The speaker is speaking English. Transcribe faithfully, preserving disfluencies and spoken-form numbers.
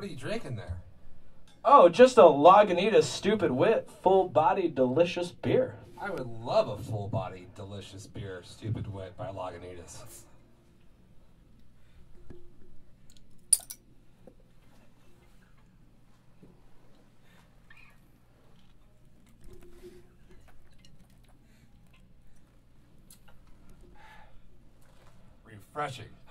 What are you drinking there? Oh, just a Lagunitas Stupid Wit, full-bodied, delicious beer. I would love a full-bodied, delicious beer, Stupid Wit by Lagunitas. Refreshing.